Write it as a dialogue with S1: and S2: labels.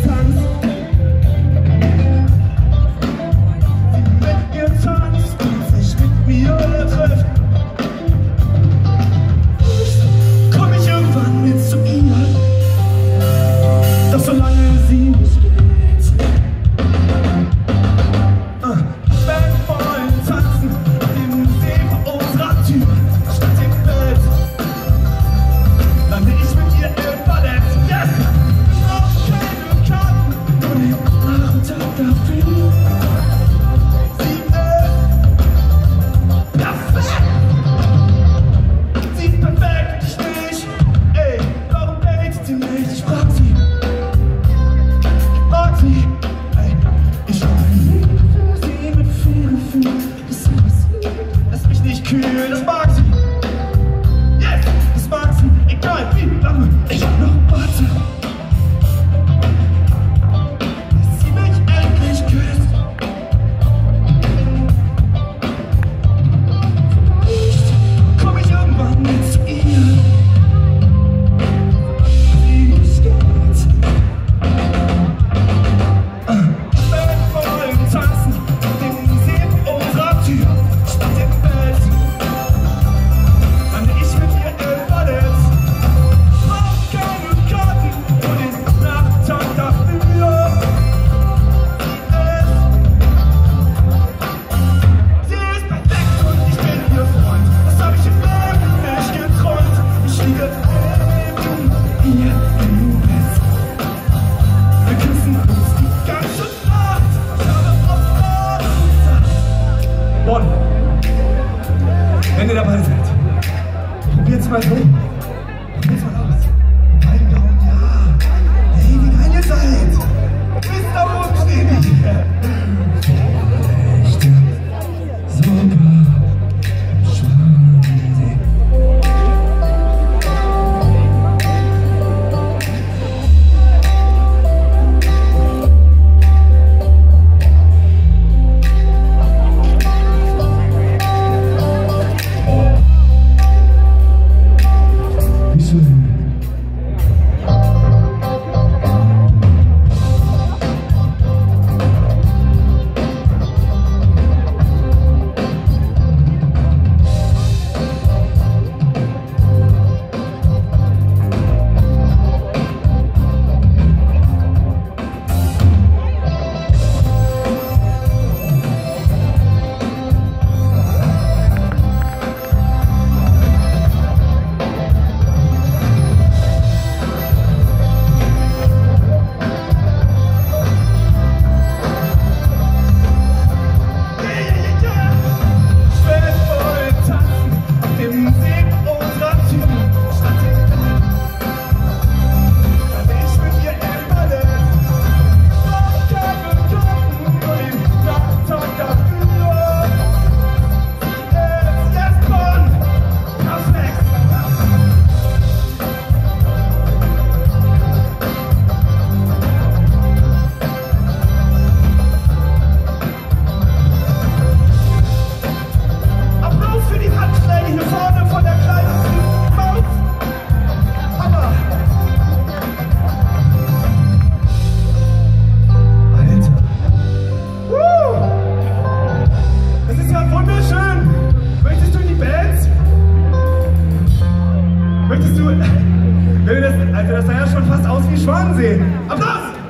S1: Das mag sie. Yes, das mag sie. Egal wie lange ich noch warte. Bis sie mich endlich küsst. Vielleicht komm ich irgendwann mit zu ihr. Sie ist gut. Wir wollen tanzen, den See unserer Tür. Statt dem Bett. Bonn, wenn ihr dabei seid, probiert's mal so. Probiert's mal aus. Einen Daumen, ja. Hey, wie geil ihr seid. Bis da oben stehen die. Echt sogar Möchtest du, also das sah ja schon fast aus wie Schwanensee. Applaus!